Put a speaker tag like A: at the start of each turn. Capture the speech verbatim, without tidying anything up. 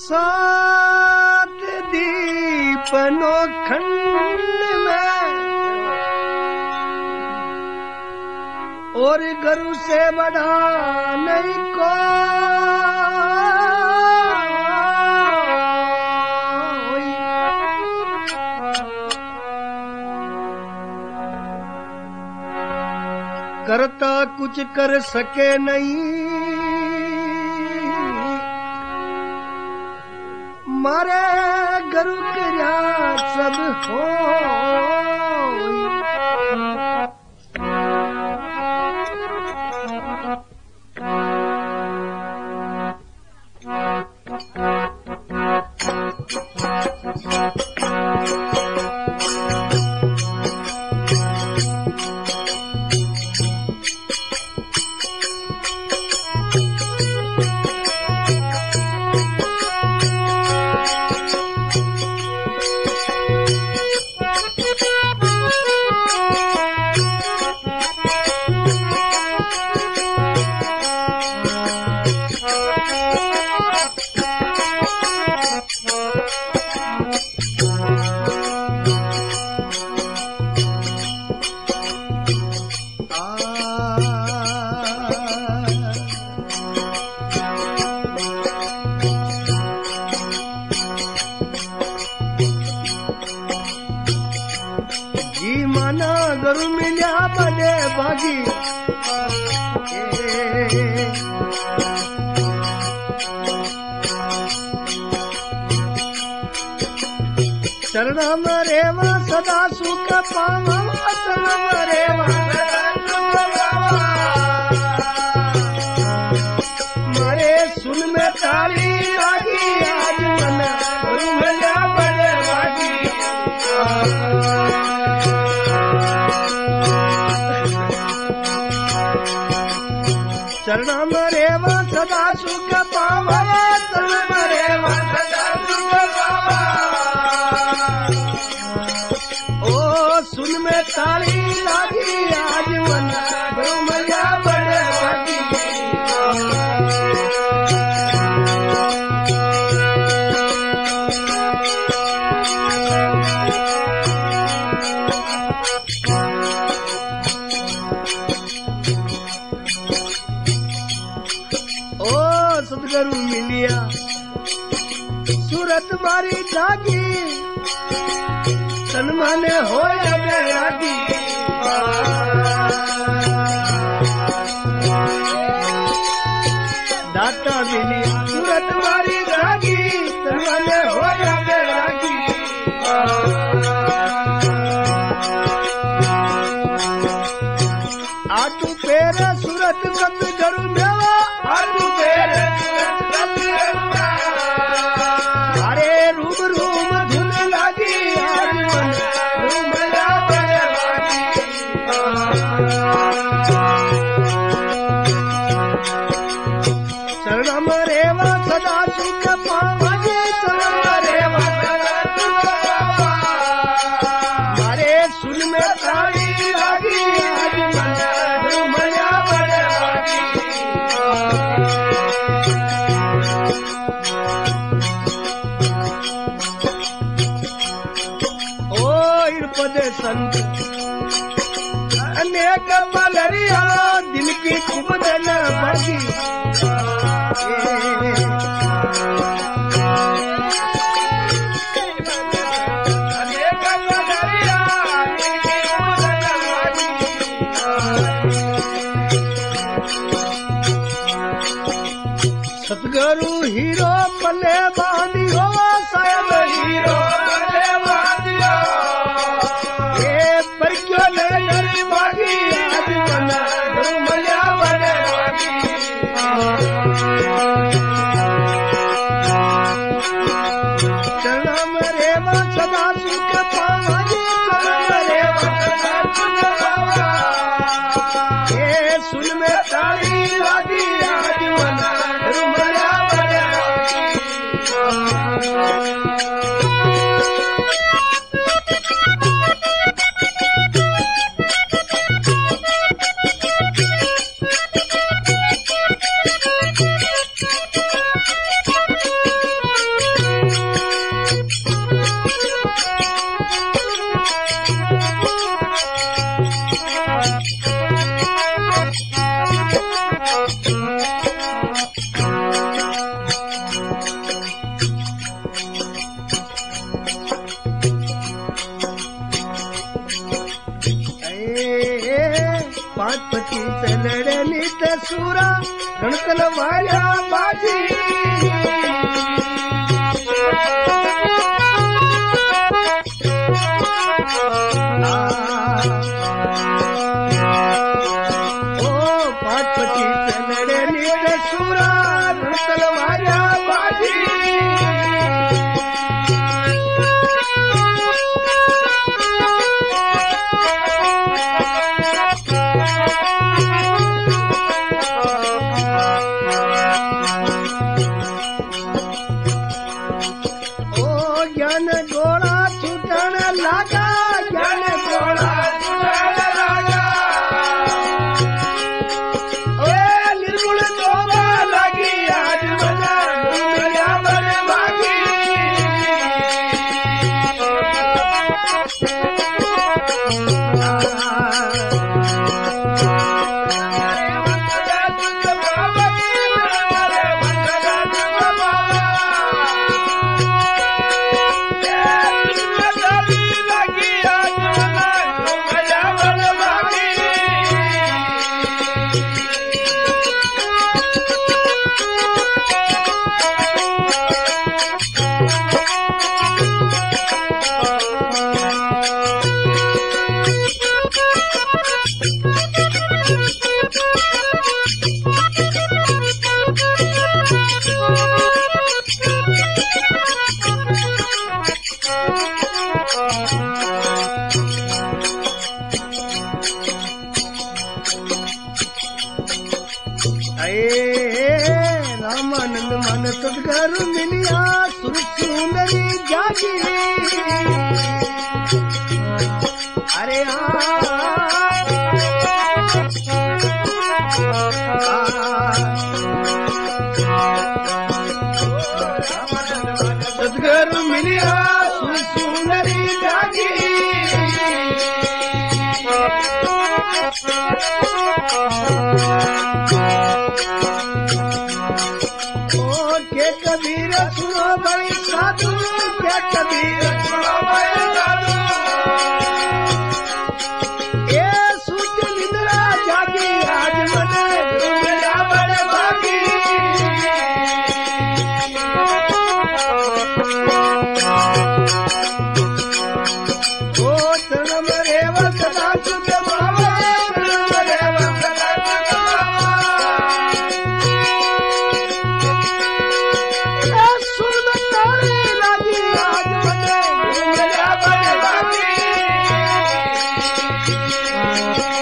A: सात दीपनो खंड में और गुरु से बढ़ा नहीं को करता कुछ कर सके नहीं मारे गुरु क्या सब हो गुरु मिल्या बड़े भागी चरणा मरेवा सदा सुख पावा चरणा मरेवा मरे सुन में ताली लागी आज मन गुरु मिल्या बड़े भागी चरणा मरेवा सदा सुख पावा चरणा मरेवा सदा सुख पावा ओ सुन में ताली लागी आज मन गुरु मिल्या बड़े भागी सतगुरु मिलिया सूरत मारी जागी तन मन होया बैरागी दाता मिलिया सूरत मारी जागी तन मन होया बैरागी आटू पेर सूरत सतगुरु मेवा आटू पेर अरे रूम रूम धुन लागी आज मन गुरु मिल्या बड़े भागी चरणा मरेवा सदा सुख पावा चरणा मरेवा सदा सुख पावा मारे सुन में ताली लागी आज मन गुरु मिल्या बड़े भागी पद संत अनेक मलरिया दिल की खूब दल भगी अनेक मलरिया दिल की खूब दल भगी सतगुरु हीरो पले बांधियो शायद हीरो पले बांधियो चरणा मरेवा सदा सुख पावा चरणा मरेवा सदा सुख पावा ये सुन में ताली लागी आज मन गुरु मिल्या बड़े सूरा रणतल वाया बाजी ओ पाटपति लड़े नीत सूरा रणतल वाया बाजी ज्ञान गोला छूटन लागा ज्ञान गोला छूटन लागा ओ निर्गुण तोबा लगी आज बना दुनिया बन भागी रामानंद मन सदगर मिलिया सुर सुंदरी जागी अरे सदगर मिलिया सुर सुंदरी जागी के कबीर सुनो भाई साधु के कबीर सुनो भाई साधु ये सूझ निद्रा जागी आज मने दुनिया बड़े भागी ओ तनम रेव सदा सुख बाबा तनम रेव सदा सुख बाबा आज